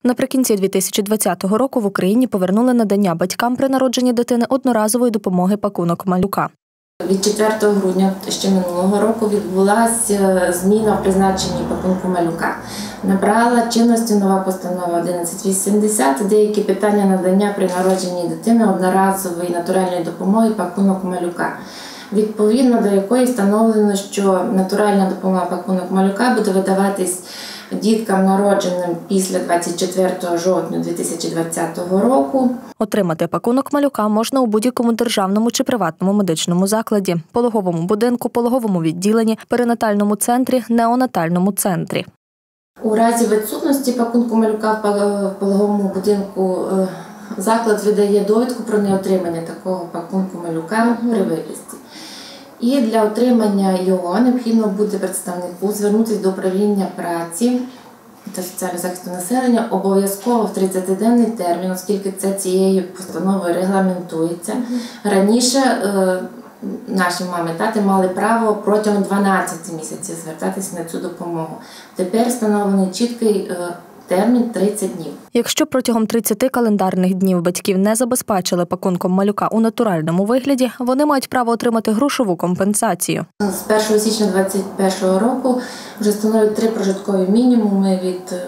Наприкінці 2020 року в Україні повернули надання батькам при народженні дитини одноразової допомоги пакунок малюка. Від 4 грудня ще минулого року відбулася зміна в призначенні пакунку малюка. Набрала чинності нова постанова 1180, деякі питання надання при народженні дитини одноразової натуральної допомоги пакунок малюка, відповідно до якої встановлено, що натуральна допомога пакунок малюка буде видаватись діткам, народженим після 24 жовтня 2020 року. Отримати пакунок малюка можна у будь-якому державному чи приватному медичному закладі, пологовому будинку, пологовому відділенні, перинатальному центрі, неонатальному центрі. У разі відсутності пакунку малюка в пологовому будинку заклад видає довідку про неотримання такого пакунку малюка при виписці. І для отримання його необхідно буде представнику звернутися до управління праці та соціального захисту населення обов'язково в 30-денний термін, оскільки це цією постановою регламентується. Раніше наші мами, тати мали право протягом 12 місяців звертатися на цю допомогу. Тепер встановлений чіткий термін 30 днів. Якщо протягом 30 календарних днів батьків не забезпечили пакунком малюка у натуральному вигляді, вони мають право отримати грошову компенсацію. З 1 січня 2021 року вже встановлюють 3 прожиткові мінімуми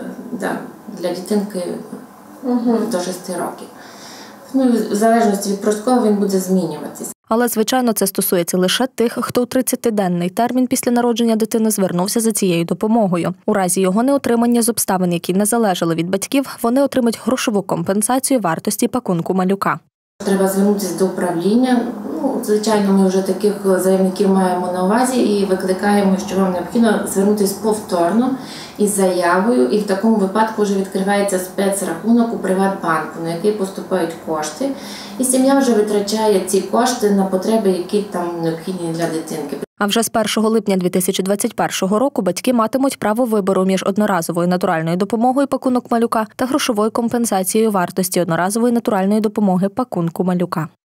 для дитинки до 6 років. В залежності від прожиткового він буде змінюватися. Але, звичайно, це стосується лише тих, хто у 30-денний термін після народження дитини звернувся за цією допомогою. У разі його неотримання з обставин, які не залежали від батьків, вони отримають грошову компенсацію вартості пакунку малюка. Треба звернутися до управління. Звичайно, ми вже таких заявників маємо на увазі і викликаємо, що вам необхідно звернутися повторно із заявою. І в такому випадку вже відкривається спецрахунок у Приватбанку, на який поступають кошти. І сім'я вже витрачає ці кошти на потреби, які там необхідні для дитинки. А вже з 1 липня 2021 року батьки матимуть право вибору між одноразовою натуральною допомогою пакунок малюка та грошовою компенсацією вартості одноразової натуральної допомоги пакунку малюка.